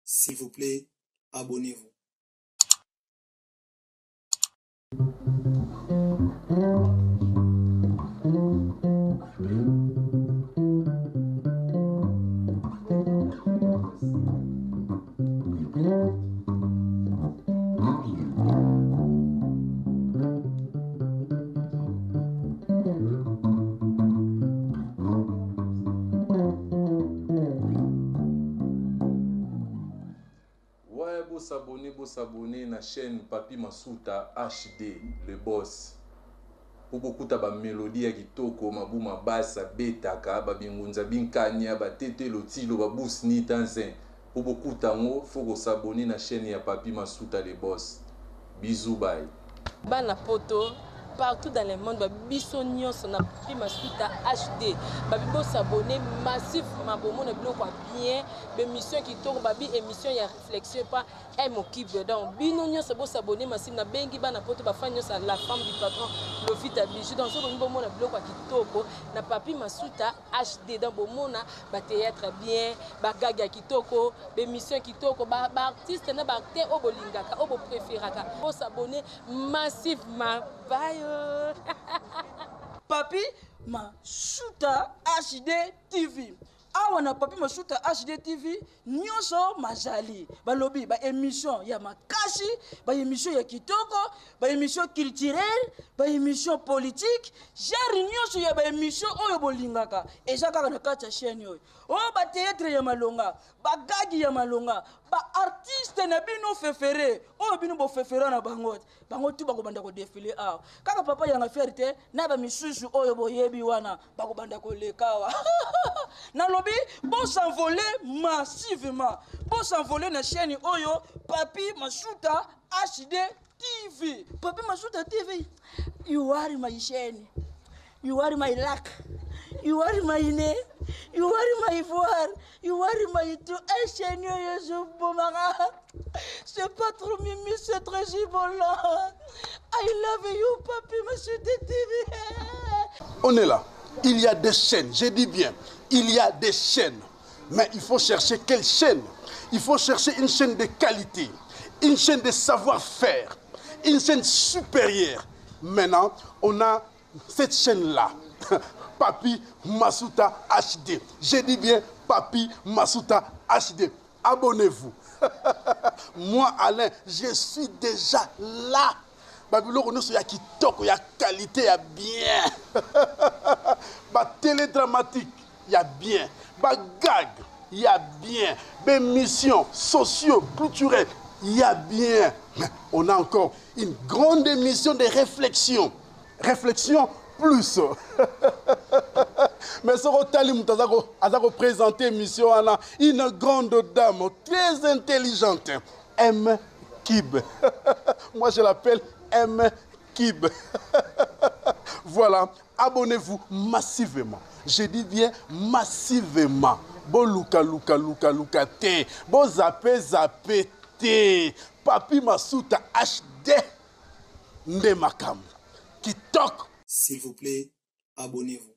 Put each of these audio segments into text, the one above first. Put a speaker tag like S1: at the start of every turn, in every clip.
S1: S'il vous plaît, abonnez-vous.
S2: S'abonner à la chaîne Papi Masuta HD, le boss. Pour beaucoup de mélodies qui toko, ma basse, beta, ba bingunza, binkanya, ba tete, lotilo, ba bousni, tanzin. Pour beaucoup de temps, il faut s'abonner à la chaîne ya Papi Masuta, le boss. Bisous, bye.
S3: Bana poto. Partout dans le monde, biso nyonso na Papi Masuta HD. Babibo s'abonner massivement pour mon blog bien, émission qui tourne babi émission ya réflexion pas et mon kiff dedans. Bino nyonso bo s'abonner massivement na bengi bana poto ba fa nyonso la femme du patron Lofita Bijou dans ce bon mon blog qui toko na Papi Masuta HD dans bon mona ba théâtre bien, ba gaga qui toko, émission qui toko, ba artiste na ba acteur o bolingaka, o bo préféraka. Bo s'abonner massivement. Bye.
S4: Papi Masuta HD TV. Awana Papi Masuta HD TV nyonso majali balobi ba émission ya makashi, ba émission ya kitoko, ba émission culturelle, ba émission politique, genre nyonso ya ba émission oyo bolingaka eja kaka na kati ya chaîne oyo. Oh ba théâtre ya malonga, ba gagi ya malonga, ba artiste na bino préféré, oyo bino bo préféré na bango. Bango tu bako banda ko défiler awa. Kaka papa yanga fierté na ba misusu oyo boyebi wana bako banda ko lekawa. Na lobi bon s'envoler massivement. Bon s'envoler na chaîne oyo Papi Masuta HD TV. Papi Masuta TV. You are my chaîne. You are my luck. You are my name. You are my voix. You are my tout. Et chaîne oyo je bomara. C'est pas trop mimi, c'est très gibolant. I love you, Papi Masuta TV.
S5: On est là. Il y a des chaînes, je dis bien, il y a des chaînes. Mais il faut chercher quelle chaîne? Il faut chercher une chaîne de qualité, une chaîne de savoir-faire, une chaîne supérieure. Maintenant, on a cette chaîne-là, Papi Masuta HD. Je dis bien Papi Masuta HD. Abonnez-vous. Moi, Alain, je suis déjà là. Babylone, nous sommes kitoko, il y a qualité, il y a bien. Ba télédramatique, il y a bien. Ba gag, il y a bien. Ba missions socio culturelles, il y a bien. Mais on a encore une grande émission de réflexion. Réflexion plus. Mais ce Rotali a présenté l'émission à une grande dame très intelligente, M. Kib. Moi je l'appelle M. Kib. Voilà, abonnez-vous massivement. Je dis bien massivement. Bon luka te. Bon zappe te. Papi Masuta HD. Ndemakam. Kitok.
S1: S'il vous plaît, abonnez-vous.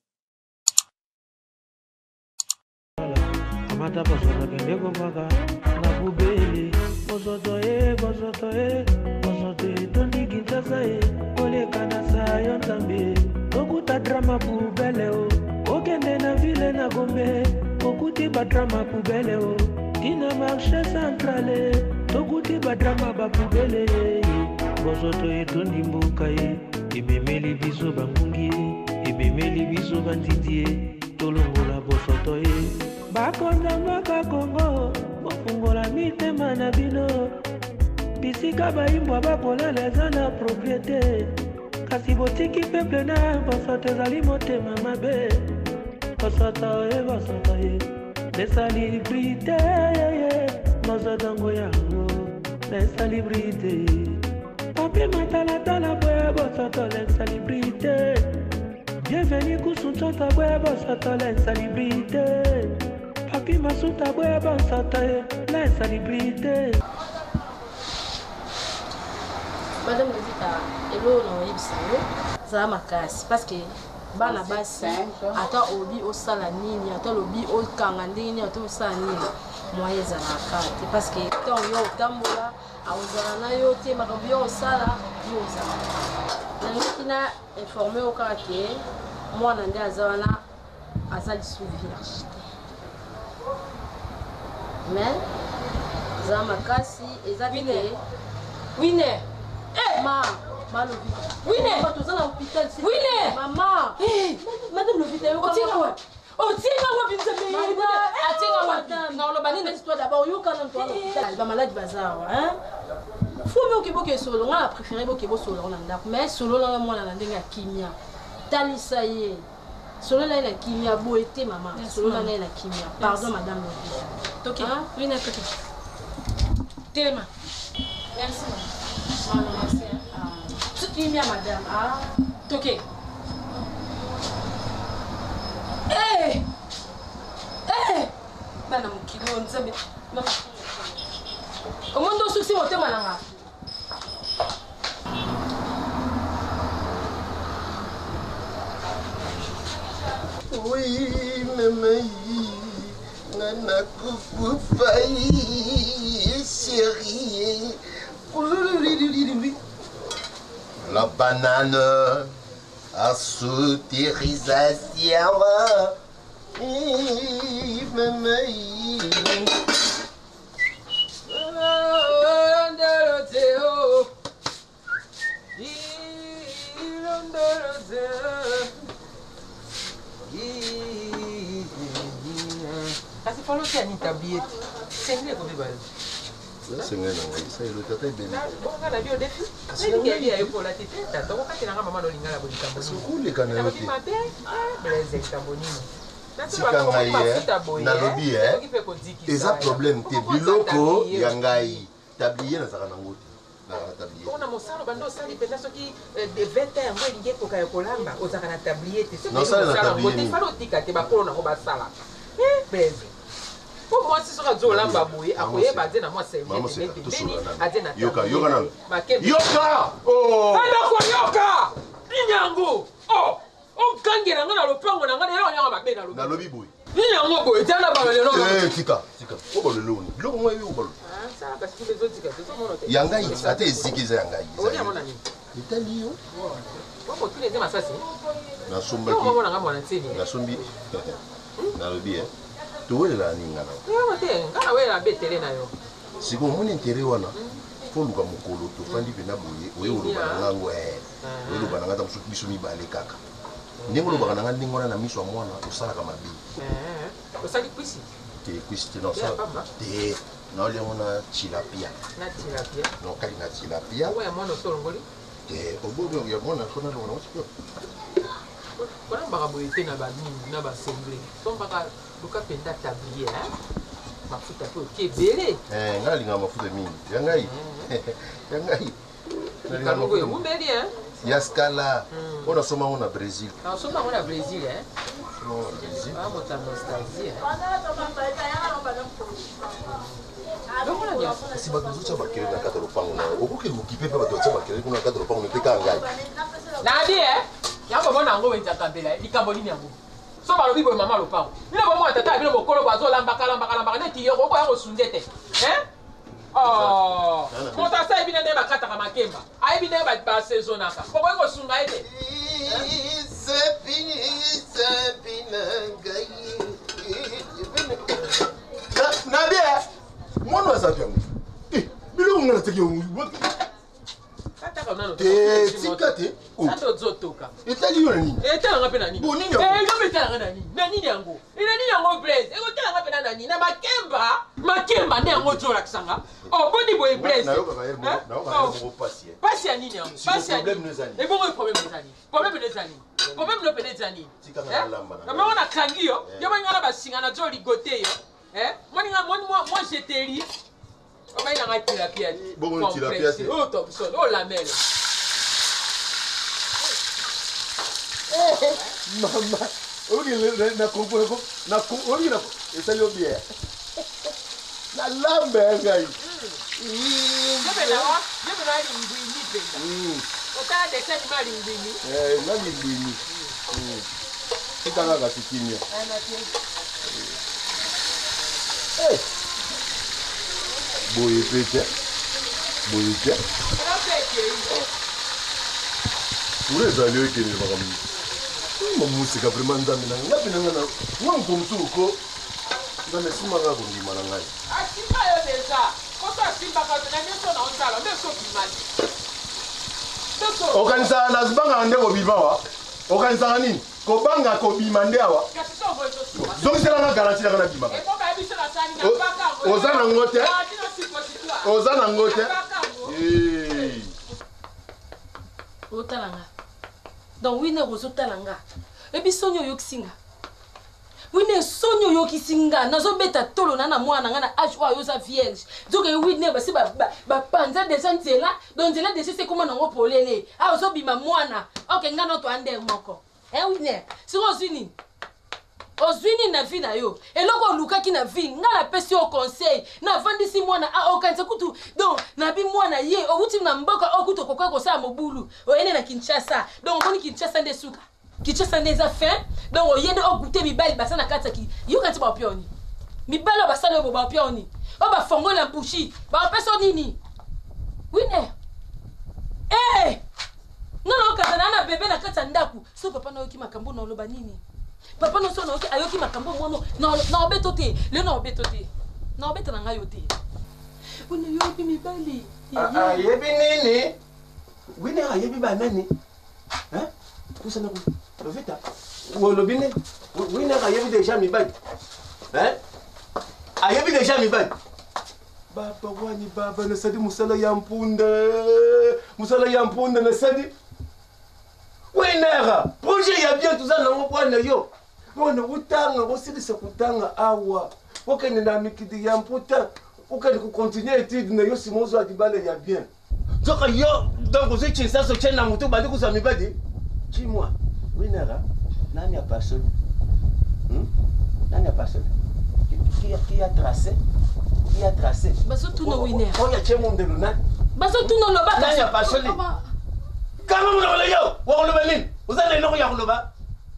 S6: Okuta drama poubelle o, okende na ville na Gombe, okuti ba drama poubelle o, tina marché centrale, tokuti ba drama ba poubelle, bozoto etondi mboka ye, ebemeli biso bangungi, ebemeli biso bandidie, tolongola bosoto ye, bakondanga ka Kongo, bofungola mitema na bino, bisika bayimbwa bakolala eza na propriété. Kasi botiki peuple na bosoto ezali motema mabe bosoto ye lesalibrité nozodango yango lesalibrité papi matalatala boye bosoto lesalibrité bienvenu kusuntsota boye bosoto lesalibrité Papi Masuta boye bosoto lesalibrité.
S3: Madame Levita, hello, non, ça va ma casse parce que bana basi ata obi osala nini ata lobi okanga ndenge ata osala nini moyen ezalaka te parce que ntango yo otambola aozala na yo te makambo yo osala yo ozala nangoki na informe yo kaka ke mwana nde aza wana aza lisusu vierge te mais eza makasi eza te wine ma Malobi. Oui, mais. Tu es à l'hôpital. Oui, mais. Maman. Madame l'hôpital. Oh, tiens, ouais. Oh, tiens, ouais, vite, c'est bien. Tiens, madame. Non, le banni, laisse-toi d'abord. Yo, quand on l'hôpital. Va malade, bazar, hein. Faut mieux que solo. On a préféré que solo. Mais solo, là, moi, là, on a kimia. Tali, ça y est. Solo, là, il a kimia. Beau été, maman. Solo, là, il a kimia. Pardon, madame l'hôpital. Ok. Oui, d'accord. Téléma. Merci, maman. Merci, hein. Kimia madame toke bana mokili oyo nzambe omondo osusi motema nanga
S7: oui mamai nana kukupai chérie. La banane à sautérisation.
S8: Kasi follow tiani tablier. Sengle ko bebal.
S7: C'est vrai, ça le tata est belle.
S8: Bon, on a vu au défi. C'est une guerrière pour la tête. T'as donc quand maman dans l'ingala bonne tamboni.
S7: C'est cool les canaux.
S8: Blaise tamboni.
S7: Na lobby eza problème te biloko ya ngai tablier na zaka nango na tablier.
S8: On a mosalo bando sali penda soki de 20 ans moi linge ko kaya kolamba ozaka na tablier te.
S7: Non ça na tablier.
S8: Te falo tika te ba kolona ko basala. Blaise. Pour moi, si sera Zola Baboué, après, bah, na moi, c'est
S7: Yoka, Yoka, non. Yoka! Oh!
S8: Yoka! Inyango! Oh! Oh, Kangera, on a le plan, on a le
S7: na lobby boy.
S8: Inyango, boy, tiens la balle, non?
S7: Tika. Oh, le long. Long, moi, yo, bol.
S8: Ah, ça, parce que les autres, c'est que
S7: Yangai, ça t'est zikiza Yangai.
S8: Oh, il y a mon ami.
S7: Italie, oh.
S8: Comment tu les aimes assassin?
S7: Na somba. Na sombi. Na lobby, hein. Tuwela ninga na.
S8: Ngana wela betele na yo.
S7: Siko moni intérêt wana. Fo luka mokolo to fandi pena boye, oye oloba na ngo oye oloba na ngata musuki biso mibale kaka. Ndingo oloba na ngandingo na miso mwana osala ka mabi.
S8: Osali kwisi.
S7: Te kwisi te no sa. Te na ole mona tilapia.
S8: Na tilapia.
S7: No kali na tilapia.
S8: Oya mwana solongoli.
S7: Te obobo ya mwana sona lo na wasiko.
S8: Kona bakaboyete na bamini na basemble. Sombaka luka penda tablier hein. Mafuta pe okebele.
S7: Ngala linga mafuta mingi. Yangai. Yangai.
S8: Na lungo yo mumbeli hein.
S7: Yaskala. On soma on na Brésil.
S8: Na soma on na Brésil hein.
S7: No Brésil.
S8: Ah mota nostalgie. Donc on a bien.
S7: Si bato zo tsaba kele na katalo pango na. Okoke mokipe pe bato tsaba kele kuna katalo pango te ka ngai.
S8: Na di hein. Yako mona ngo wenza kambela. Likambo nini yango? So ba lobi boy mama lo pa. Bino bo mo tata bino bo kolo ba zo lamba kalamba neti yo ko yango sundete. Hein? Oh. Mo ta sa ibine ne ba kata ka makemba. Ai bine ba saison naka. Ko ko sunga ide.
S7: Sepina gai. Na bien. Mo no sa fiamu. Bilo ngana teki yo. Tikate.
S8: Sato zotoka.
S7: Etali yo nani?
S8: Etala ngape nani?
S7: Boni
S8: nyo. Ngape etala nani? Na nini yango? Ina nini yango Blaise? Eko tala ngape nani? Na makemba ne yango zola kisanga. Oh boni boy Blaise.
S7: Na yo ka yero mo pasi.
S8: Pasi ya nini yango? Pasi ya
S7: problème nezani.
S8: E bongo problème nezani. Problème nezani. Problème no penezani.
S7: Tika na lamba na.
S8: Kama ona kangi yo, yo banyala basinga na zo ligote yo. Moi j'étais on va y aller à la pièce.
S7: Bon, tu la pièce.
S8: Oh, Thompson, oh, la mêle.
S7: Maman, ok, na comprendre comme na ok na et ça lui bien. Na lambe ngai.
S8: Je vais là, il ngui ni penda. O ta de ça ni mali ngui.
S7: Na ngui. tika kaka sikimia boye pete boye te ule ezali oyo ekendele makambo mamusika vraiment nzambe na ngapi na nga nga moto mosusu ko nzambe esimanga kondima na ngai
S8: asimba yo deja koso asimbaka na nyonso na ozala nde sokimani
S7: okanisaka nazibangaka nde kobima wa okanisaka nini kobanga kobima nde awa zongiselanga garanti nanga nabimaka oza nango te oza nango te
S3: otalanga donc wine ozotalanga ebi soni oyokisinga wine soni oyokisinga nazobeta tolo na mwana nga na age oyo oza vierge donc wine basi bapanza deja nzela donc nzela deja se koma nango polele ozobima mwana oke nga noto ande moko wine siko ozwi nini ozwi nini na vi na yo eloko olukaki na vi nga napesi yo conseil navandisi mwana okanisa kutu donc nabi mwana ye outi na mboka okutu okokoki kosala mobulu oyende na Kinshasa donc omoni Kinshasa nde suka Kinshasa nde eza fin donc oyende okute mibali basa na kati aki yo kanti baopioni mibali oyo basala oyo baopioni oyo bafongola mbushi baopesa nini wine ngana okazana na bebe na kati ya ndaku so papa nayoki makambo na oloba nini papa no so nayoki ayoki makambo mono na obeto te leo na obeto te na obeta na ngai yo te wine yobi mibali
S7: ayebi nini wine ayebi banani kusana lovita wolobi ne wine ayebi deja mibali ayebi deja mibali baba wani baba nasadi musala ya mpunda nasadi winera projet ya bien tuza nango bwana yo bona utanga kosilisa kutanga awa okende na mikidi ya mputa okende kukontinue étude na yo simozo adibale ya bien zoka yo donc uzichisa so chena mutu badi kuza mibadi chimwa winera nani a personne nani a personne qui a tracé
S3: baso tuno winera
S7: oya chemo ndelo nani
S3: baso tuno loba
S7: nani a personne kama mna yo wakoloba nini uzana inoko ya kuloba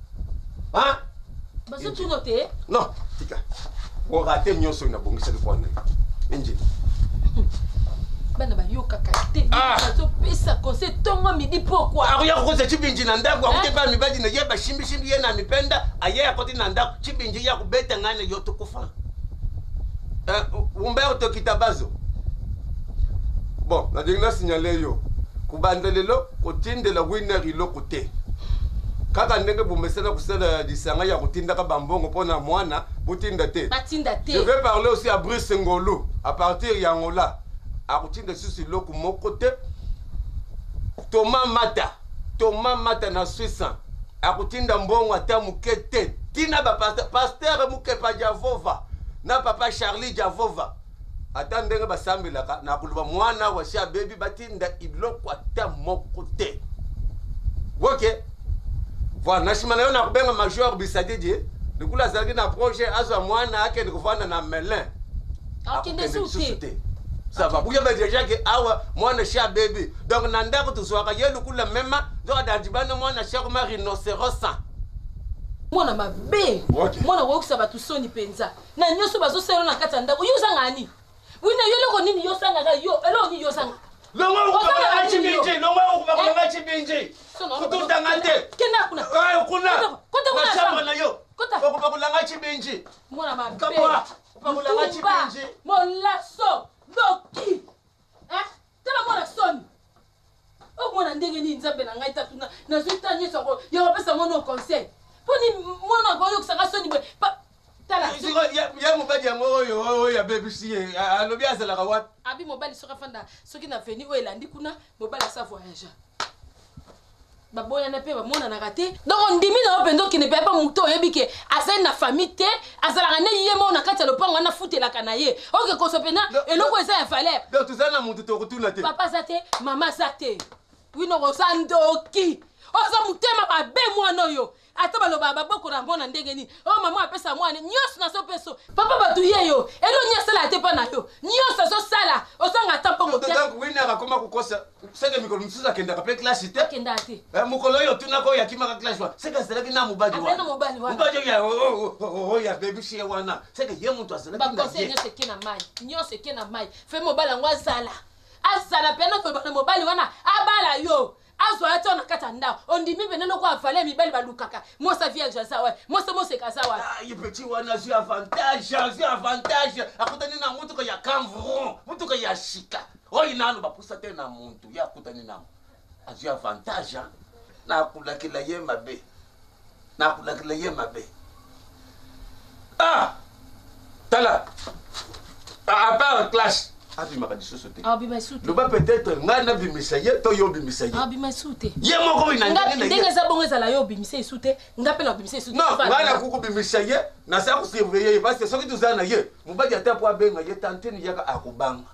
S3: baso tuno te
S7: non tika orate nyonso na bongisa lipona enjini
S3: bana bayoka kate bazopesa conseil tongo midi pourquoi
S7: akuya kukoza chibinji na ndako akutepa mibadi na yeba shimbi ye na mipenda aye akoti na ndako chibinji ya kubeta ngane yo tukufa Umberto Kitabazo bon na dinga signaler yo kubandelelo kotindela winner iloko te kaka ndenge bomesana kusala disanga ya kotinda ka bambongo pona mwana botinda te je vais parler aussi à Brice Ngolo à partir ya ngola a kotinda susi loko moko te Thomas Mata na Suisse a kotinda mbongo ata mukete tina ba pasteur mukepa Javova na papa Charlie Javova ata ndenge basambelaka na kuluba mwana wa sia baby batinda iloko ata moko te okay voilà nashimana yo na kubenga major Bisadidi nikula zalaki na projet azwa mwana ake nikuvana na Melin
S3: akende suti
S7: ça va buya ba déjà que awa mwana sia baby donc na ndako tuzwaka yelu kula mema donc dadibana mwana sia kuma rhinocéros
S3: mwana mabe mwana wokisa batu soni penza na nyoso bazoselo na kati ya ndako yo sangani wina yo loko nini yo sanga yo elo ni yo sanga
S7: longo ukubanga chibinji kututa ngate
S3: kena kuna
S7: kota shamba na yo ukubanga chibinji
S3: mwana mabe
S7: kapwa ukubanga chibinji
S3: molaso doki tala mwana soni mwana ndenge ni nzambe na ngai tatuna na zuta nyeso ko yo pesa mwana conseil poni mwana ko yo kusanga soni bwe tala
S7: ya mobali ya moyo ya baby sie alobi azala ka wat
S3: abi mobali soka fanda soki na veni o elandi kuna mobali sa voyage baboya na pe ba mona na raté donc ndimi na opendo ki ne peut pas muto yebike azali na famille te azala ne yemo na kati lo pango na futela kana ye oke ko sopena eloko eza ya valeur
S7: donc tuzana mutu to kutuna te
S3: papa zate mama zate wino ko sandoki oza mutema ba be mwana yo ata baloba baboko na mbona ndenge ni oh mama apesa mwana nyos na so peso papa batuye yo elo nyasala te pa na yo nyos so sala osanga tampongo te
S7: donc wina akoma kukosa seke mikolo msuza kenda kape classe te
S3: kenda te
S7: mukolo yo tunako ya kimaka classe wa seke seleki na mubadi wa
S3: apena mobali wa
S7: mubadi ya oh ya baby shie wana seke ye muntu aseleki na
S3: ba conseil nyos ke na mai nyos ke na mai fe mobali ngwa sala azala pena ko bana mobali wana abala yo azo ata na kata nda ondimi beneno kwa afale mibali balukaka moi sa vie jaza ouais moi c'est kaza ouais
S7: ah ye petit wana j'ai avantage akutani na muntu ko ya kamvron muntu ko ya shika oyi nanu bapusa te na muntu ya akutani na azu avantage na kulakila ye mabe ah tala à part classe abi makadiso sote
S3: abi masute
S7: loba peut-être ngana bimisa ye to yo bimisa ye
S3: abi masute
S7: ye moko bina
S3: ndenge za bongo za la yo bimisa isute ngape na bimisa isute
S7: non ngana kuku bimisa ye na sa ku surveiller parce que soki tuzana ye mubadi ata po abenga ye tanteni yaka akubanga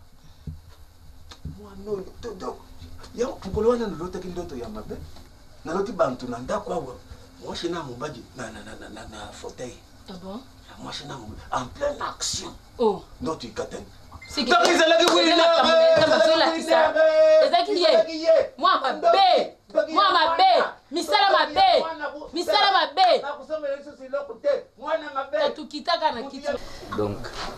S7: mwana to ya mukolo wana nalota kindoto ya mabe naloti bantu na ndako awa mwashi na mubadi na fauteuil
S3: ah bon
S7: mwashi na en pleine action
S3: oh
S7: ndoto ikatani
S3: c'est que moi ma bé misala ma bé tukitaka na kitu
S9: donc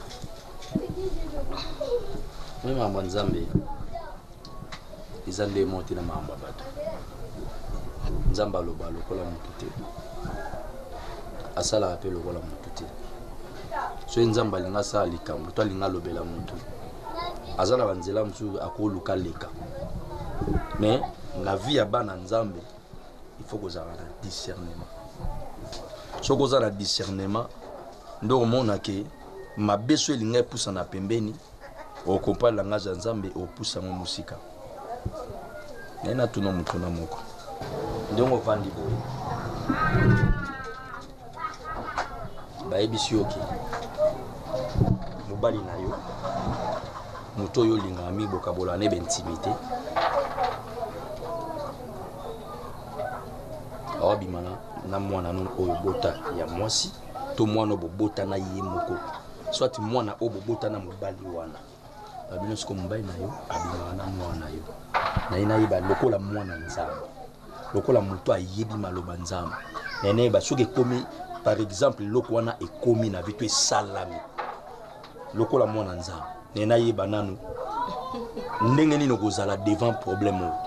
S9: mema mwanzambe izande monti na mamba bato nzamba aloba lokola mutu te asala ape lokola mutu te so nzamba linga asala likambo to alinga alobela mutu aza na banzela mosusu akoluka leka mais na vie ya bana nzambe il faut kozala na discernement soki oza na discernement nde omona ke mabe so elinga epusa na pembeni okompa langage ya nzambe opusa ngo mosika naye natuna motu na moko ndenge ovandi boye bayebisi yo ke mobali na yo moto oyo olingaka mibokabola na baintimité awabima na mwana no oyo bota ya mwasi to mwana bobota na ye moko soit mwana oyo bobota na mobali wana babino siko mobali na yo abimaka na mwana yo naye nayeba lokola mwana nzambe lokola moto ayebi maloba nzambe naye nayeba soki ekomi par exemple loko wana ekomi na vitu esalami lokola mwana nzambe naye nayeba nanu ndenge nini okozala devant problème oyo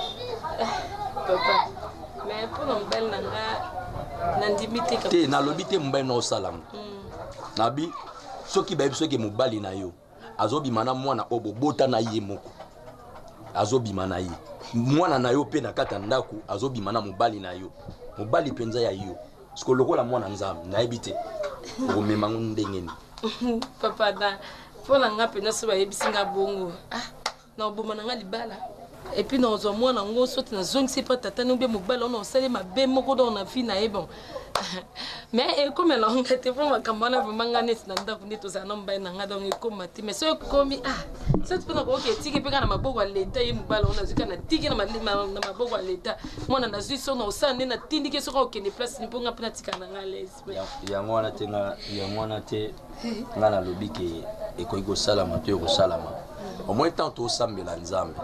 S3: papa mais pour mobali nanga nandimi te
S9: nalobi te mobali na osalama nabi soki bayebi soki mobali na yo azobima na mwana oyo bobota na ye moko azobima na ye mwana na yo mpe na kati ya ndako azobima na mobali na yo mobali mpenza ya yo siko lokola mwana nzambe nayebi te okomemango ndenge ni
S3: papa da mpo na nga mpenza so bayebisi nga bongo na oboma na nga libala epuis na ozwa mwana ngo soki nazongisi mpe tata ni obie mobali ona osali mabe moko donc na vie na ye bon mais ekomela nga te mpo makambo wana vraimen nga neti na ndako nde tozala na mobali na nga donc ekoma te mais so ekomi soki mpona koyoka etiki mpe kaka na maboko ya leta ye mobali ona nazwi kaka natiki na maboko ya leta mwana nazwi so na osala nde natindiki soki okende place ni mpo nga mpe natika na nga lese
S9: yango wana te nga nalobi ke ekoki kosalama to ekosalama au moins tant tosambela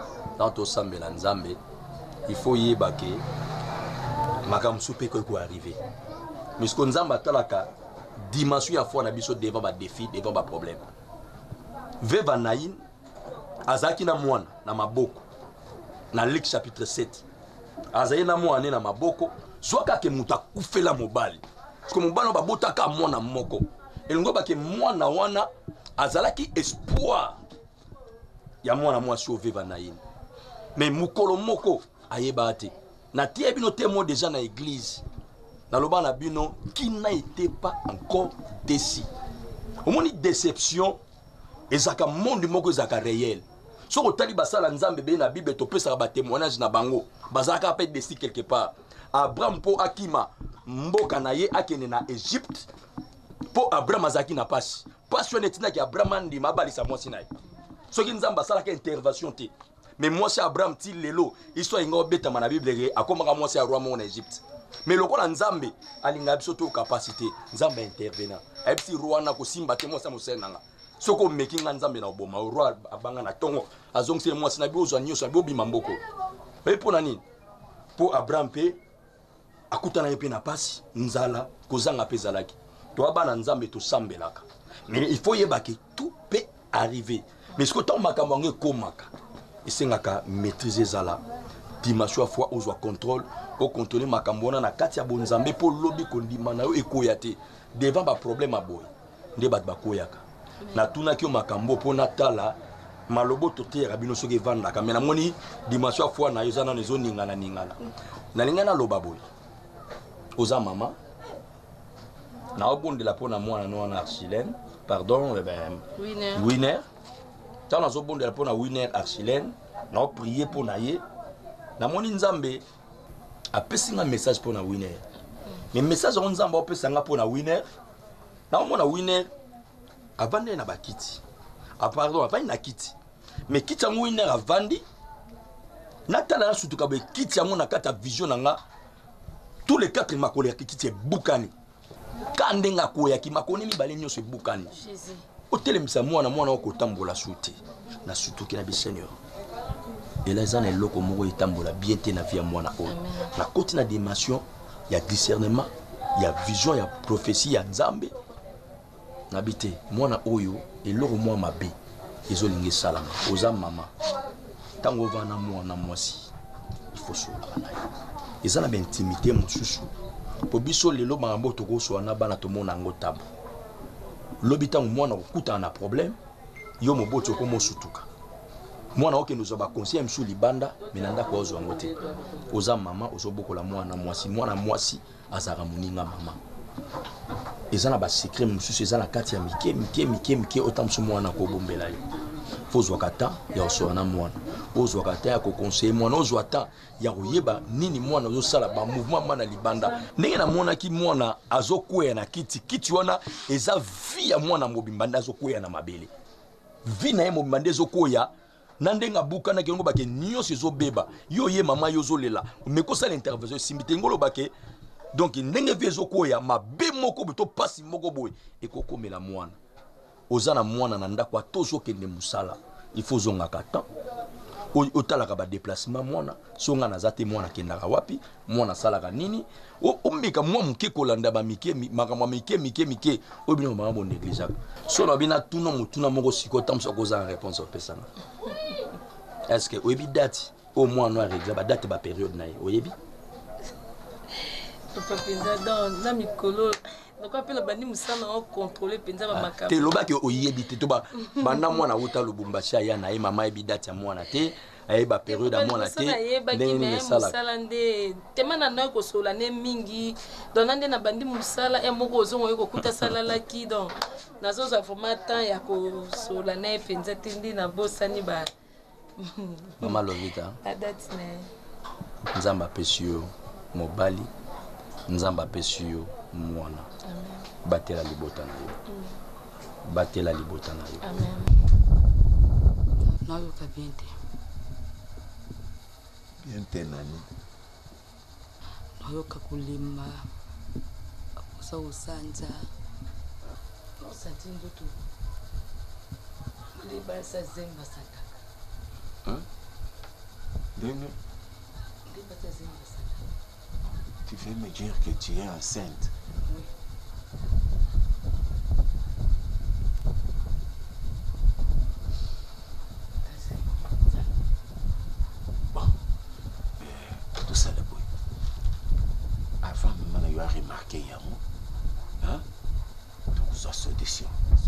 S9: nzambe il faut yeba ke makambo so mpe ekoki koarrive misko nzambe atalaka dimension ya foi na biso devant badefi devant baproblème veva nain azalaki na mwana na maboko na Luc chapitre 7 azali na mwana na maboko zwaka ke moto akufela mobali parce mobali oyo babotaka mwana moko elongo bake mwana wana azalaki espoir ya mwana mwasi oyo veva nain mais mukolo moko ayeba te na tie bino témoin déjà na église naloba na bino qui n'était pas encore déçu omoni déception ezaka monde moko ezaka réel so otali basala nzambe be na bible topesaka ba témoignage na bango bazaka pe déçu quelque part Abraham po akima mboka na ye akene na Égypte po Abraham azaki na pasi netina ki Abraham ndi mabalisa mwasi na ye soki nzambe asalaka intervention te mais mwasi Abraham ti lelo histoire ingo beta na bible akomaka mwasi ya roi mo na Égypte mais lokola nzambe alinga biso to capacité nzambe intervenant ayebisi rwana kosimba te mwasi mosele nanga soko meki nga nzambe na oboma roi abanga na tongo azongisi mwasi na biozwa nyonso na biobima mboko oye mpona nini mpo abraham mpe akutana ye mpe na pasi nzala kozanga mpe ezalaki toa bana nzambe tosambelaka mais il faut yeba ke tout peut arriver mais siko ntango makambo yango ekomaka esengaka maîtrise ezala dimension ya foi ozwa contrôle ocontrôle makambo wana na kati ya bonzambe mpo lobi kondima na yo ekoya te devant baproblème aboye nde bato bakoyaka natunaki yo makambo mpo natala malobo toteyaka bino soki evandaka me namoni dimension ya foi na yo eza nano ezoningana nalingai naloba boye oza mama naobondela mpo na mwana no wana Archilène pardon Winner ntango nazobondela mpo na Winner Archilène naoprie mpo na ye namoni nzambe apesi nga message mpo na Winner mais message yango nzambe aopesa nga mpo na Winner naomona Winner avandi na bakiti pardon avandi na kiti mais kiti yango Winner avandi natala na sutuka boye kiti yango na kati ya vision na nga tous les 4 makolo ya kiti ebukani ka ndenge akoyaki makoni mibale nyonso ebukani otelemisa mwana okotambola sute na sutuki na biseigneur ela eza na eloko moko etambola bien te na vie ya mwana oyo na koti na dimension ya discernement ya vision ya prophétie ya nzambe nabi te mwana oyo eloko mwa mabe ezolinga esalama oza mama ntango ovanda mwana mwasi ifo solaka na ye eza na baintimité mosusu po biso lelo makambo tokosola na bana tomona yango tabo lobi ntango mwana okutana na problème yo moboti okomosutuka mwana okende ozwa baconseil mosusu libanda me na ndako ozwa yango te oza mama ozobokola mwana mwasi azalaka moninga mama eza na basekret mosusu eza na kati ya mike otambusu mwana kobombela ye fo ozwaka temps ya kosola na mwana ozwaka temps ya kokonseye mwana ozwa temps ya koyeba nini mwana ozosala bamouvement mwana libanda ndenge namonaki mwana azokweya na kiti wana eza vi ya mwana mobimba nde azokweya na mabele vi na ye mobimba nde ezokoya na ndenge abukanaki yango bake nyonso ezobeba yo ye mama yo ozolela mekosala intervention esimbi te ngolo bake donc ndenge vi ezokoya mabe moko boye to pasi moko boye ekokomela mwana oza na mwana na ndako atozokende mosala il faut ozongaka temps otalaka badéplacement mwana so nga naza te mwana akendaka wapi mwana asalaka nini omeka mwa moke kolanda makambo ya mike oyo bino bamama bonégligaka so na bina tuna motuna moko sikoyo tambusa kozala réponse opesanga est ce que oyebi date oyo mwana aregla badate bapériode na ye oyebi
S3: na mikolo nakapela bandi musana o contrôler penza ba makambo
S9: te lobaki oyebi te to ba banda mwana uta Lubumbashi aya na ye mama yebi date ya mwana te ayeba période ya mwana te ndenge musala
S3: nde temana na ko sola ne mingi donande na bandi musala e moko ozongo yeko kuta salalaki donc nazoza vraiment temps ya ko sola na penza tindi na bosani ba
S9: mama Lovita
S3: date ne
S9: nzamba pesio mobali nzamba pesio mwana batela libota na yo batela libota na yo
S3: amen
S4: nayoka bien
S10: te nani
S4: nayoka kolemba akosa osanja
S3: osanti ndoto libasa zenga sataka
S10: ndenge
S3: libasa zenga sataka.
S10: Tu veux me dire que tu es enceinte?
S3: Oui.
S10: Bon, tout ça le boy. Avant, maman a remarqué Yamo. Hein? Donc, ça solution.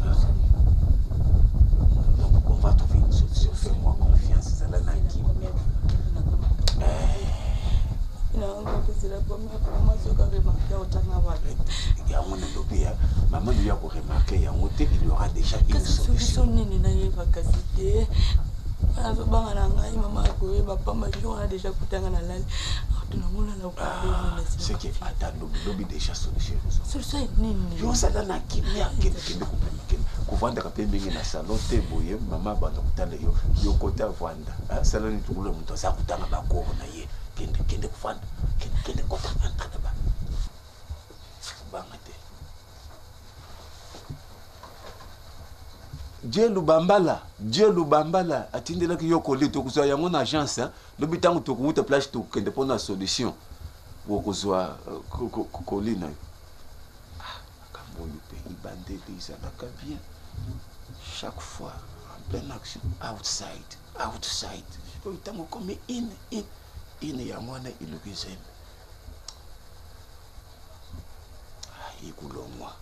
S10: Donc, on va trouver une solution. Fais-moi confiance. Ça l'a naqué.
S4: c'est la première fois moi je vais remarquer au Tangawal.
S10: Maman lui a remarqué il y aura déjà une solution. C'est qui attend l'objet déjà solution.
S4: Solution nini?
S10: Yo sala na kimia kende kuvanda kapembenge na salon te boye mama bana kutala yo kota vanda. Sala ni tukula mtu asa kutanga bakoro na ye. Kende kuvanda. Kende kota vanda ba. Dieu Lubambala atindelaki yo koli tokozwa yango na agence lobi ntango tokuuta plage tokende mpona solution bokozwa koli na yo makambo oyo mpe ibandeli ezalaka bien chaque fois en pleine action outside oyo ntango komi ine ya mwana iloki zembe ikulongwa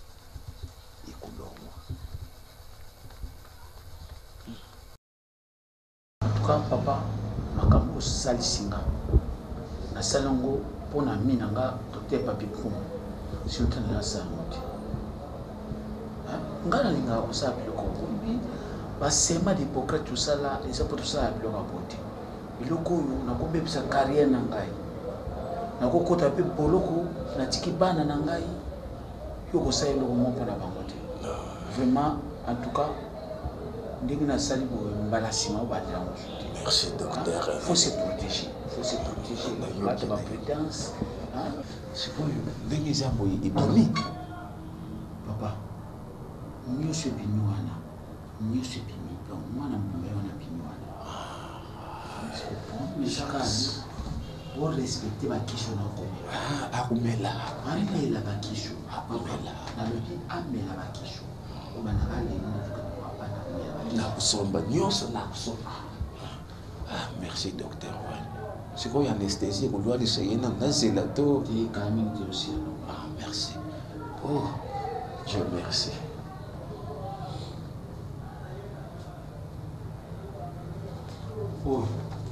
S11: papa makambo osalisinga nasali yango mpona mina nga docteur papi prumo surtout nasala yango te nga nalingaka kosala biloko obi basema d'Hippocrate tosala eza mpo tosala biloko ya bote biloko oyo nakobebisa carrière na ngai nakokota mpe boloko natiki bana na ngai yo kosala eloko mo mpona bango te vraiment en tout cas ndenge nasali boye mbala nsima obandela yango te.
S10: Merci docteur.
S11: Il faut se protéger. Pas de ma prudence. C'est pour ndenge eza boye ebimi papa nyonso ebimi wana nyonso ebimi donc mwana mbuma wana bimi wana meshakani borespecte bakisho na komela
S10: akomela
S11: amela bakisho nalobi amela bakisho obana balelo
S10: nakusomba nyonso nakusomba. Merci docteur. C'est quoi l'anesthésie qu'on doit essayer nazela to
S11: aussi.
S10: Merci. Oh Dieu merci.
S11: On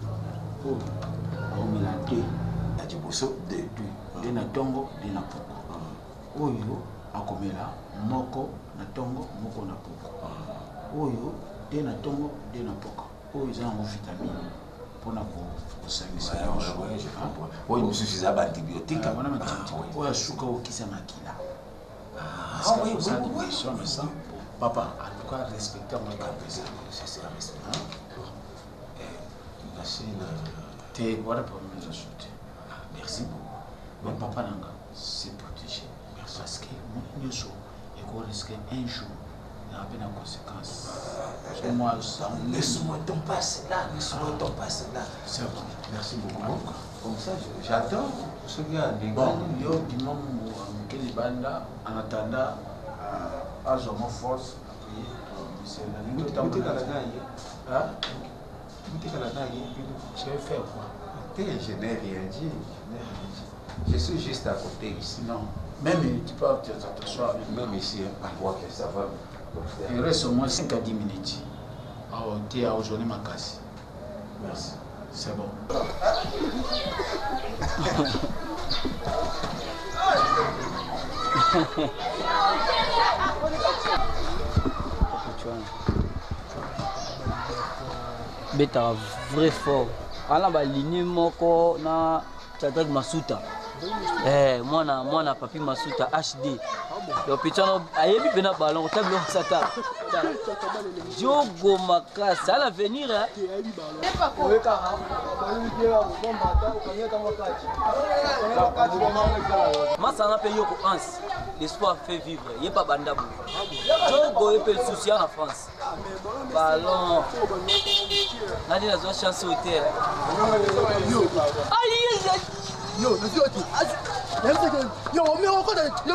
S11: met la deux.
S10: La diboso de
S11: na tongo de na poko. Oyo akomela moko na tongo moko na poko. Oyo de na tongo de na poko. Oyo za ngo vitamine pona kosangisa yango.
S10: Oyo musufiza ba antibiotique.
S11: Wana matantibiotique. Oyo suka okisa makila. Oui. Papa, en tout cas, respectez-moi comme ça. C'est la respect. Merci beaucoup. Mais papa Nanga, c'est protégé. Parce que moi, il risque un jour, il y a une conséquence.
S10: Laisse-moi t'en passer là. C'est bon. Merci beaucoup. Comme ça, j'attends ce gars.
S11: Bon, yo, dimanche, en attendant, à mon force, c'est la ligne de temps. Je vais faire quoi?
S10: Je n'ai rien dit. Je suis juste à côté ici.
S11: Non. Même tu peux t'asseoir.
S10: Même ici, à quoi que ça va.
S11: Il reste au moins 5 à 10 minutes. Tu as aujourd'hui ma casse.
S10: Merci.
S11: C'est bon.
S12: Beta vrai fort. Ala ba ligne moko na Tchatak Masuta. Mwana papi Masuta HD. Le pitano ayebi bena ballon tablo sata. Jogo makasa à l'avenir hein. Masana pe yoko Hans. L'espoir fait vivre. Yé pas bandabu. Jogo et le souci en France. Ballon. Nadine a une chance au terre.
S13: Yo, mais on connaît. Yo,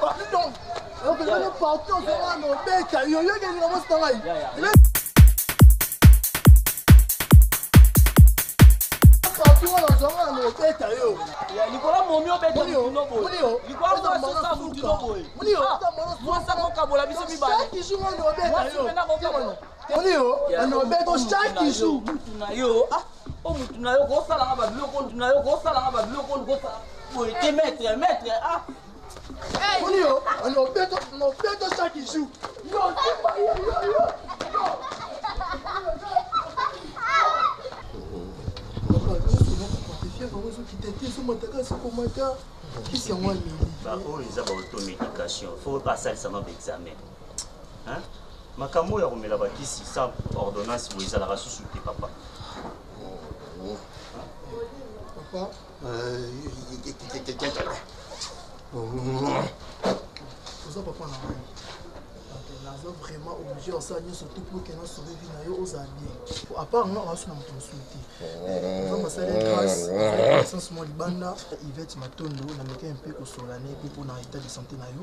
S14: automédication. Il faut passer ça dans l'examen. Hein? Makambo ya komela bakisi sans ordonnance pour les ala sous papa.
S13: Papa, oza papa na ngai naza vraiment obligé osala nyonso te pour ke nasobe vi na yo ozala bien à part nga oaso na moto mosusu te oza masala grâce essence mwa libanda Yvette Matondo na meke mpe kosola ne mpe mpona état de santé na yo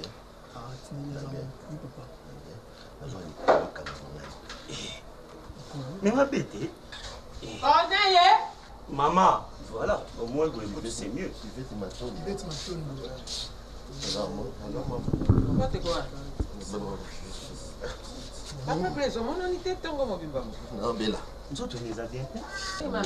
S13: oui papa
S14: mais ma bête maman voilà au moins c'est mieux
S13: Yvette Matondo
S8: Après plaisir, mon on était tango mo bimba.
S14: Non bella. Nous autres les a bien.
S13: Papa,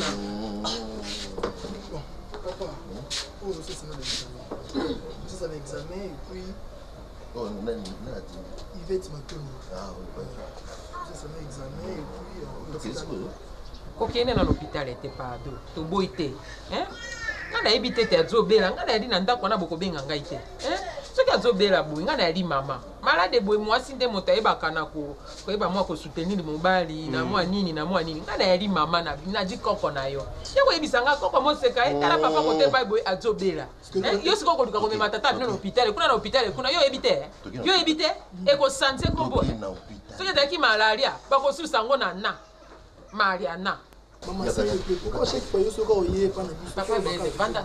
S13: oh c'est l'examen et puis
S15: oh
S13: Yvette Matondo.
S15: Ah oui.
S13: C'est l'examen et puis
S8: kokene na l'hôpital était pas do to boité hein ngana ebité te azobela ngana yali na ndako na bokobenga ngai te hein soki azobela boy ngana yali mama malade boy mwasi nde moto ayebaka na ko eba mwa ko soutenir mobali na mwa nini ngana yali mama na di koko na yo yako ebisanga koko moseka etala papa kote ba boy azobela yo siko koluka ko mema tata bino na hôpital kuna yo ebité e ko santé kombo soki daki malaria ba ko susa ngo na Mariana.
S13: Maman, c'est pourquoi chaque fois que vous avez pas
S8: papa, mais banda.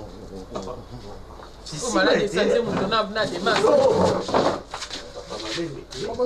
S8: Si malade de santé, mon ton a des masses. Il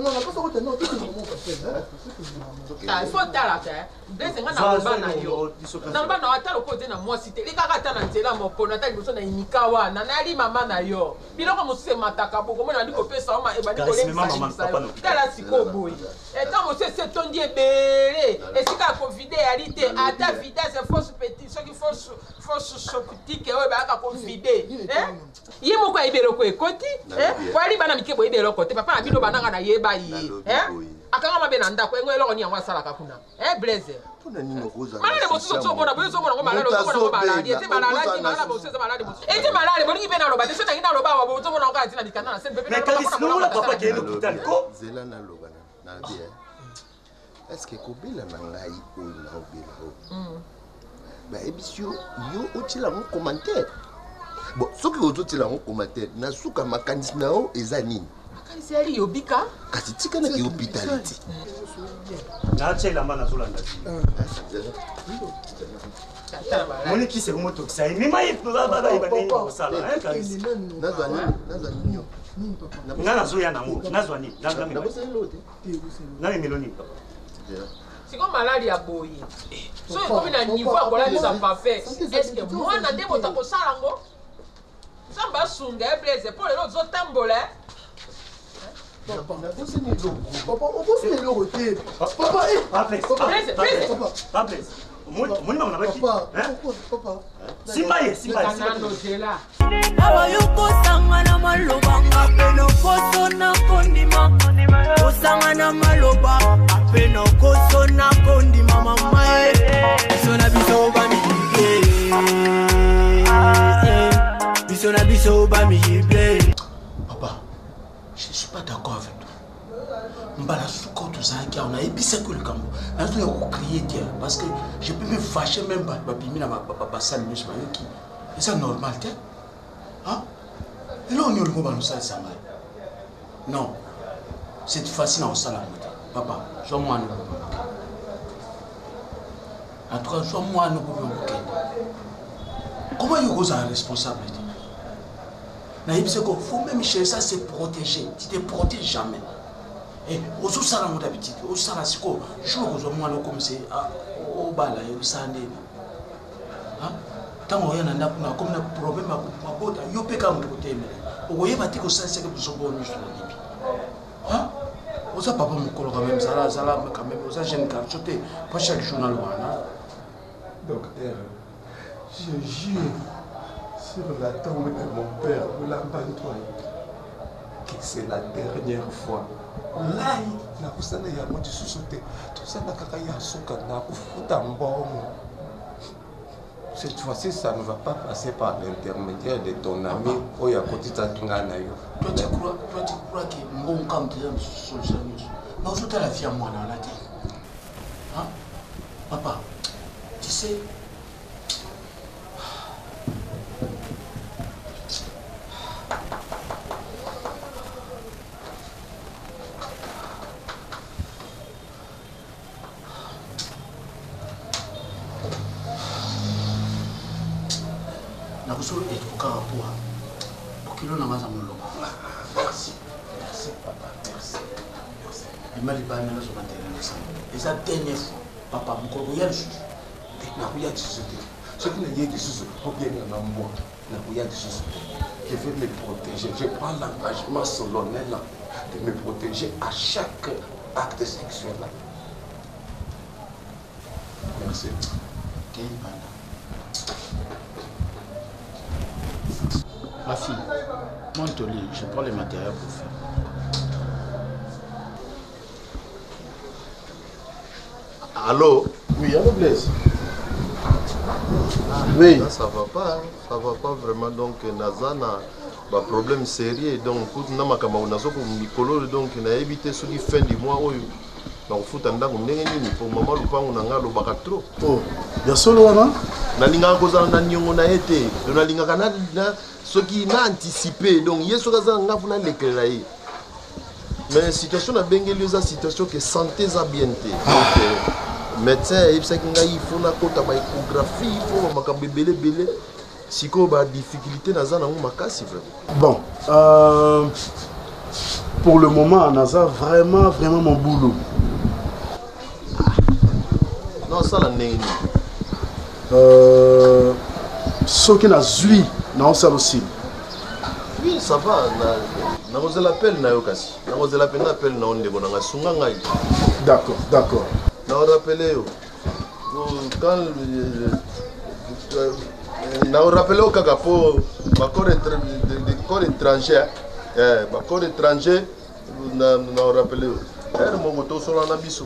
S8: faut tala terre. Blessé ngana bana yo. Namba na atalo côté na moi cité. Les kaka na nzela mo pona ta liboso na inikawa na nali mama na yo. Biloko mosuse mataka boko mona ndi ko pesa ma e bani ko lemisa. Tala siko boy. Et tant mo se tondi ebele. Et sika confideralité à ta vitesse fausse petit ce qui fausse chocotique e ba ka confider. Ye mo ko ebelo ko ekoti. Wali bana mikebo ebelo ko te papa na bino bananga na yeba yi. Akanga mabena ndako engo eloko ni yango sala kakuna blaze
S15: pona nino koza
S8: malade bosuso tsomona bosuso mona ngo malade tsomona ngo malade ete malade malade bosuso malade bosuso ete malade bolingi bena loba te sona ngina loba wa tsomona ngo katina dikana na sembe
S14: mais quand nous la papa qui est l'hôpital ko
S15: zela na loba na bien est-ce que kobela na ngai o na obela o ba ebisio yo otila mon commentaire bon soki otila mon commentaire na suka makanisi na o eza nini
S8: c'est ali yobika
S15: kasi tika na ki hospitality
S14: na chela mana zolanda moni ki se moto kisa ni mai baba ba ni ko sala hein kasi
S15: nazwani
S14: ngana zoya na mo nazwani na meloni papa
S8: c'est comme maladie à boye so comme na niveau à kola ça pas fait est-ce que moi na ndemo ta ko sala ngo samba sunga blaze pour les autres tambola
S13: Papa, on peut se le côté. Papa,
S14: Papa, mon maman n'a pas Papa, Simbaye.
S16: Abayuko sangana malobanga peno kosona kondima. Osangana maloba apeno kosona kondima mama. Bisona biso ba mi. Bisona biso ba mi.
S5: Je ne suis pas d'accord avec toi. Mbala souko tout ça qui on a ébissé que le cambo. Là tu as crié tiens parce que je peux me fâcher même pas bimi na ba salle mais qui. Et ça normal tiens. Hein? Et là on y a le mot dans ça ça mal. Non. C'est facile en salle. Papa, sois moi nous. En tout cas, sois moi nous pour comment il y a responsabilité? Il faut même chercher ça, se protéger. Tu ne te protèges jamais. Et aux autres, ça n'a d'habitude. Aux autres, ça n'a pas moi comme c'est au bal, au sandé. Tant qu'on a un problème, il y a pas de problème. Vous voyez, que ça, c'est que vous êtes bon. Vous avez papa mon collègue quand même, ça quand même, vous avez jeune carte, pas chaque journal.
S10: Docteur, je jure sur la tombe de mon père, que c'est la dernière fois. Là, il a poussé à moi de sous-sauter. Tout ça, cette fois-ci, ça ne va pas passer par l'intermédiaire de ton ami.
S5: Toi, tu crois que mon camp de solution. Non, je te la vie à moi dans la tête. Hein? Papa, tu sais.
S11: nakoso ekokaka poa pokilo na maza moloba.
S15: Merci. Merci, papa. Merci.
S11: Bima libana nazoka terrain ensemble. Eza dernière fois. Papa, mokolo ya lisusu.
S15: Nakuya lisusu te. Soki naye lisusu obenga na moi. Nakuya lisusu te. Je vais me protéger. Je prends l'engagement solennel de me protéger à chaque acte sexuel. Merci.
S11: Ma fille, monte au lit, je prends les matériaux pour faire.
S15: Allô?
S5: Oui, allô Blaise.
S15: Oui. Là, ça va pas, hein. Ça va pas vraiment. Donc, Nazana, bah, problème sérieux. Donc, pour nous, donc, on a évité ce qui fin du mois. Donc, faut attendre pour maman le pan on a le bac trop.
S5: Oh, bien solo là.
S15: Na linga koza na nyongo na été. Na linga kana ce qui n'a anticipé. Donc, yeso kaza nga funa lekela yi. Mais situation na bengeli za situation que santé za bien té. Donc, médecin il sait qu'il faut na kota ba échographie, il faut makambe belé belé. Siko ba difficulté na za na makasi vraiment.
S5: Bon, pour le moment, Naza vraiment mon boulot.
S15: Non, ça la n'est
S5: ce qui n'a zui, non, ça aussi.
S15: Oui, ça va. Na osé l'appel na yokasi. Na osé l'appel na onde bona ngasunga ngai.
S5: D'accord, d'accord.
S15: Na rappelé yo. Quand na rappelé au kakapo ba corps étranger. Ba corps étranger na rappelé yo. Mon moto solo na biso.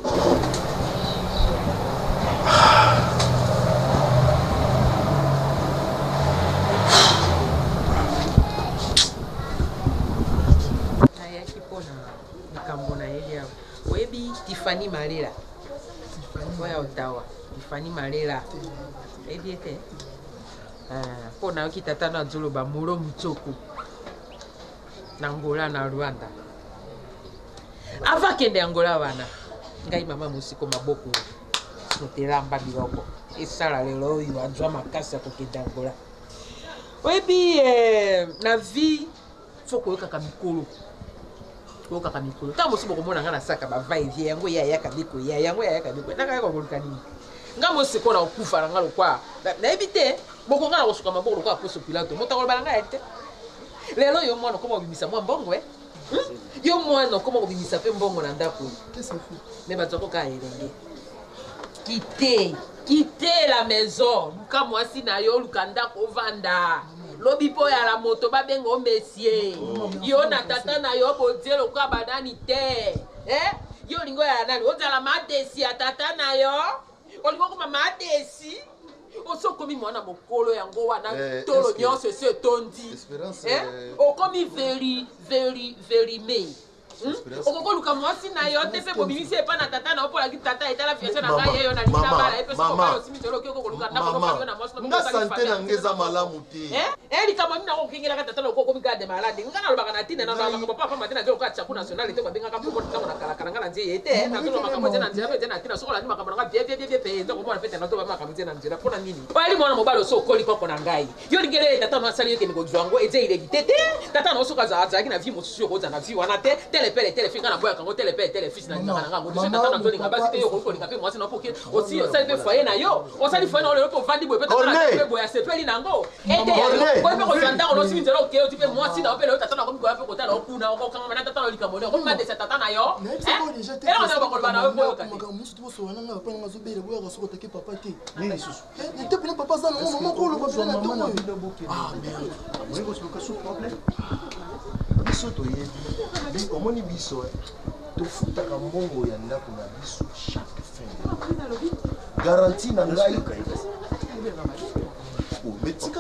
S8: Tiffany Malela. Oya Ottawa. Tiffany Malela. Ebiete. Pona okitata na zoloba muro mutsoko. Na Angola na Rwanda. Ava kende Angola wana. Ngai mama musiko maboko. Motelamba biloko. Esala lelo oyo anzwa makasi ya kokende Angola. Oyebi na vie faut koyoka mikolo. Kaka mikolo ta mosi boko mona ngana saka ba vai vie yango ya kabiko ya yango ya kabiko naka ko kolukani ngamo se kona okufa na ngalo kwa na ebite boko ngana kosuka maboko kwa poso pilato mota ko balanga ete lelo yo mwana koma obimisa mwa mbongo yo mwana koma obimisa pe mbongo na ndako mais bazoko ka elenge quitter la maison luka mwasi na yo lukanda ko vanda lobi po ya la moto ba bengo messier yo na tata na yo bodie lokwa banani te yo lingo ya nani ozala matesi ya tata na yo olingo ko mama matesi osokomi mwana mokolo yango wana tolo nyonso se tondi okomi very me okokoluka mwasi na yo te pe bobimisi epa na tata na yo mpola tata etala fiaso na ngai yeyo na lina bala epe sokokala osimisi oki okokoluka ndako nopali na mwasi
S15: nga sante na ngeza malamu te
S8: likambo nini nango okengelaka tata na okokomi garde malade nga nalobaka na tina na makambo papa mate na nzela okoya chaku national te babengaka mpo ntango na kalakala nga na nzie ye te nazolo makambo te na nzela pe te na tina sokola ni makambo na nga vie pe nzoko mwana pete na to ba makambo te na nzela mpona nini pali mwana mobali oso okoli koko na ngai yo lingele tata na asali yeke mikozwa yango eze ilégité te tata na osoka azalaki na vie mosusu yokoza na vie wana te telepele telefika na boya kango telepele telefisi na ngana ngango deja tata na tolinga basi te yo kokolinga pe mwasi na poke aussi osali pe foyer na yo osali foyer na olelo po vandi boye pe tata na pe boya sepeli nango ete ya ko pe ko sanda ko simi zelo ke otipe mwasi na opele tata na ko mikoya pe kota na okuna ko kanga na tata na likambo ne ko ma de tata na yo on ba ko ba na boya ka
S13: musu to so wana na pa nga zo bele boya ka soko take papa te ni susu te pe papa za no mama ko lo ba na to ah merde
S15: moi ko so ka so problème biso toyebi omoni biso tofutaka mbongo ya ndako na biso chaque fin garantie na ngai metika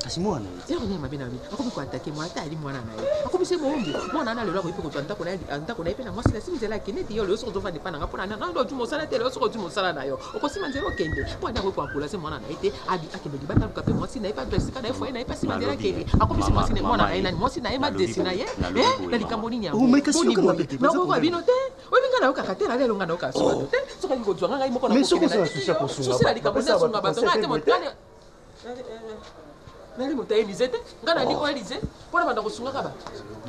S14: kasi mwana
S8: ye ronyama be na bi akomi koatake mwana ata ali mwana na ye akomi se mombo mwana na lelo akomi kozwa ndako na ye mpe na mwasi na simi nzela akende ete yo lelo soki ozofanda epa nanga mpona nando odi mosala te lelo soki odi mosala na yo okosima nzela okende mwana akoki koakola se mwana na ye te akende libanda luka mpe mwasi na ye mpe esika na ye foye na ye mpe asima nzela akende akomi se mwasi mwana na ye nani mwasi na ye madesi na ye na likambo nini yangonakoka bino te oyebi nga na yo kaka te na lelo nga na yo kasuka te soki alingi kozwanga ngai moko na likambo nasunga bato nga te motane nali moto ya Élysée te nga nali o Élysée mpona banda kosungaka bato.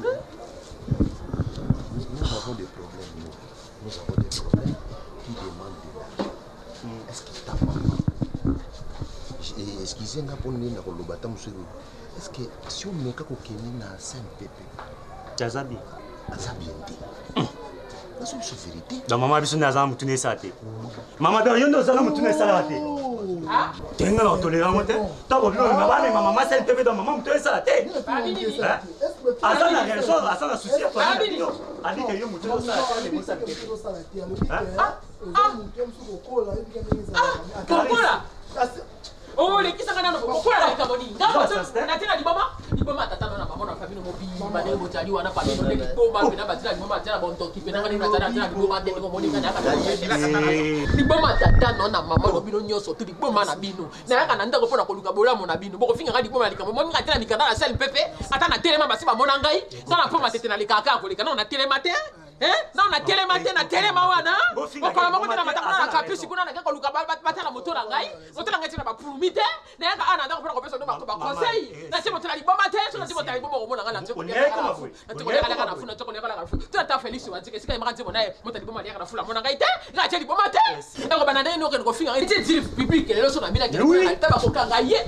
S15: Nous avons des problèmes, nous avons des problèmes qui demandent de l'argent. Est-ce que ta maman, excusez-moi pour nous dire est-ce que si on met quelque chose na Saint-Pépé,
S14: Jazabi,
S15: Azabi, c'est une vérité.
S14: Donc maman a besoin d'argent pour tourner ça. Maman doit rien de ça pour tourner ça. Ah, t'es un tolérant, t'as oublié maman Saint-Pépé dans maman pour tourner ça. Azan a raison, Azan a souci. A dit que yo mutuo ça les mots
S8: oh, les qui sont dans le pourquoi la Camoni? Natina Liboma, tata na maman na famille mo bimba ne motali wana famille no Liboma na batila Liboma tana bonto kipe na ngani na Liboma de mo monika na ka Liboma tata no na maman no bino nyoso tu Liboma na bino na yaka na ndako pona koluka bola mo na bino boko finga ngadi Liboma likambo mo ngati na mikanda na sel pepe ata na telema basi ba mona ngai na poma tete na likaka kolika na telema te non na telema te na telema wana okola moko na mataka na kapusi kuna na koluka bata na moto na ngai na ba pulumite na yaka ana ndako pona ko pesa no ba conseil na simo tala Liboma te so na simo tala Liboma ko mona ngana tsoko na funa tsoko na kala fu tata Felix wa tsike sika imaka tsimo na mo tala Liboma ya kana fula mona ngai te ga tsheli Liboma te na ko banana no ko finga ite tiri public le so na mina ke ta ba ko kanga ye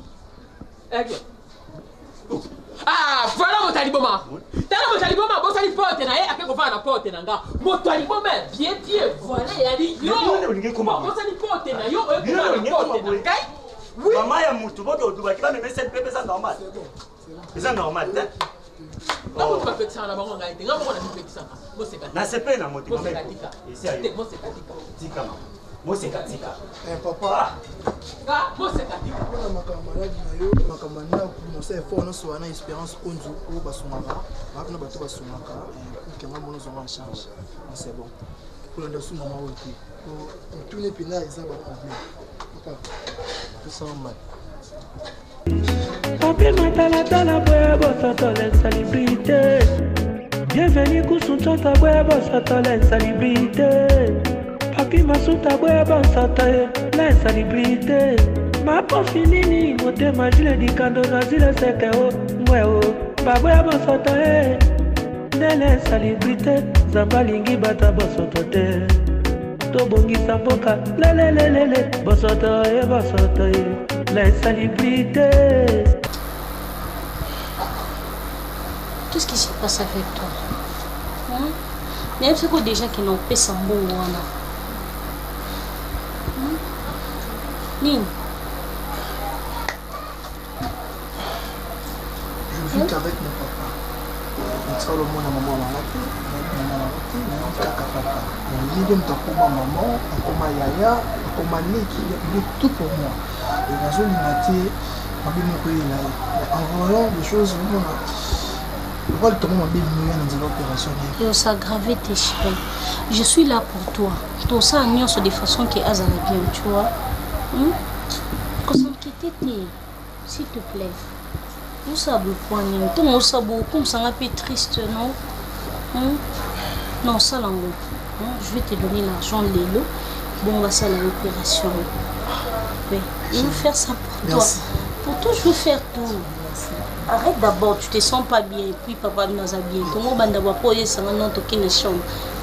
S8: ah voilà mon taliboma tala mon taliboma bo sali porte na ye akeko fa na porte na nga mon taliboma bien voilà ya di yo bo sali porte na yo e ko porte na kai oui
S14: maman ya mutu bodo duba ki ba me message pepe ça normal c'est normal hein
S8: non pas fait ça na bango ngai te nga mo na mi ça mo se
S14: na sepe na moto
S8: mo se katika mo se katika
S14: tika mo se katika
S13: papa
S8: mo se katika
S13: na makamaradi na yo makamanda mo se fort no so na espérance onzu ko basungaka na bato basungaka que nga mono zonga en charge c'est bon pour le sous maman aussi pour tous les pina ils ont pas problème papa tout ça mal
S6: Papi Matalatala Boyabo Satolen Célébrité. Bienvenue Kusunchata Boyabo Satolen Célébrité. Papi Masuta Boyabo Satolen Célébrité. Ma pofinini, mote majile di kando na zile sekeo. Mweo, Baboyabo Satolen Célébrité. Zambalingi bata bosotote. Tobongisa mboka, lelelelele. Bosotoye, bosotoye. L'insalubrité.
S17: Qu'est-ce qui se passe avec toi? Il y a des gens qui n'ont pas sans bon. Nine.
S13: Je vis qu'avec mon papa. Je suis le monde à maman à la tête. Je suis maman, comme yaya, comme Neki, tout pour moi. Et dans une unité, en voyant des choses, on va le tourner dans l'opération.
S17: Et ça aggrave tes cheveux. Je suis là pour toi. Tout ça, on est de façon qui est bien, tu vois. Qu'on s'inquiète, s'il te plaît. Vous savez quoi, tout le monde sait beaucoup, ça un peu triste, non? Non, ça là, je vais te donner l'argent, Lélo. Bon, on va faire l'opération. Oui, je veux faire ça pour toi. Pour toi, je veux faire tout. Merci. Arrête d'abord, tu te sens pas bien. Et puis, papa nous a bien. Tout le monde va d'abord poser ça dans notre chambre.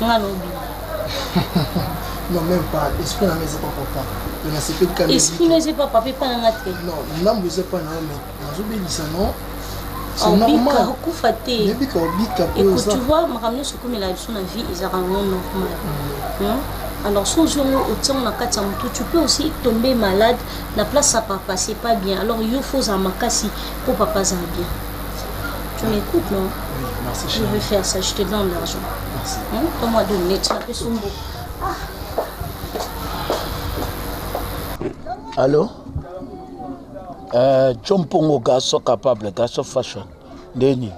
S13: Non, même pas. Esprit n'a pas papa.
S17: Esprit n'a pas papa.
S13: Non, non, je ne sais pas. Mais je non. C'est normal.
S17: Écoute, tu vois, ma ramener ce que la vie est vraiment normal. Alors, si tu peux aussi tomber malade, la place à papa, c'est pas bien. Alors, il faut un makasi pour papa ça bien. Tu m'écoutes, non?
S13: Oui, merci.
S17: Je vais faire ça, je te donne l'argent.
S13: Merci.
S17: Donne-moi 2 minutes, ça fait son beau.
S18: Allô?
S11: John Pongo garçon capable, garçon fashion. Deni.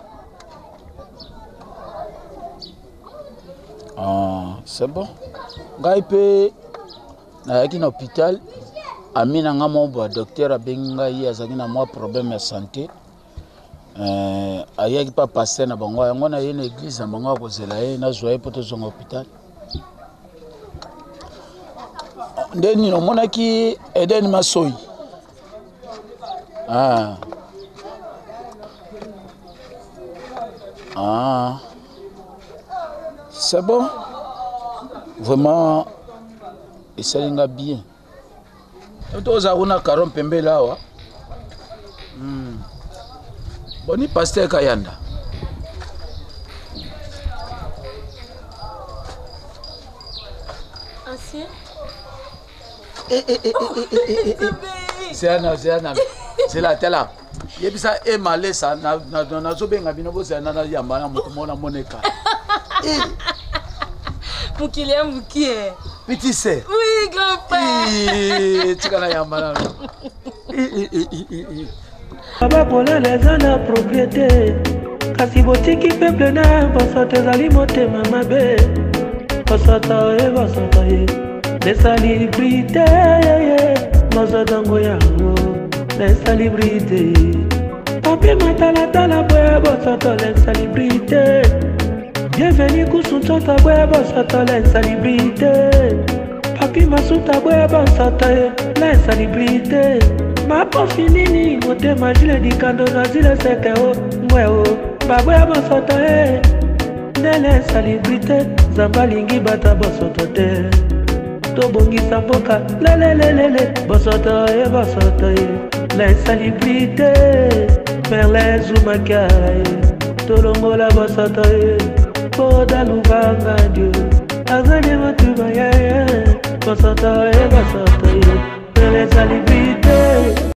S11: C'est bon. Gaipe na yaki na hôpital. Amina nga mo ba docteur abenga yi azaki na moi problème de santé. Ayaki pas passer na bango yango na ye na église na bango ko zela ye na joie poto zonga hôpital. Ndeni no monaki Eden Masoyi. C'est bon. Vraiment, et ça l'enga bien. Nous avons un caron pembe là. Boni pasteur Kayanda.
S3: Ancien.
S11: C'est un, c'est la telle là. Yebisa e malé ça na zobenga bino boza na yamba na mutumona moneka.
S3: Mukili ya mukie.
S11: Petit c'est.
S3: Oui, grand-père.
S11: Tika na yamba na.
S6: Baba kola les ana propriété. Kasi botiki peuple na bosote zali motema mabe. Bosota e bosota e. Les célébrités. Mozodango yango. Les célébrités. Papi matala boya bosoto les célébrités. Bienvenue kusunchota boya bosoto les célébrités. Papi masuta boya bosoto les célébrités. Ma pofinini mote majile di kando na zile seke o mweo. Baboya bosoto les célébrités. Zambalingi bata bosoto te. Tobongisa mboka lelelelele bosoto les célébrités Merlin Zoumakai tolongola bosoto Koda Lubanga Dieu azali matuba bosoto les célébrités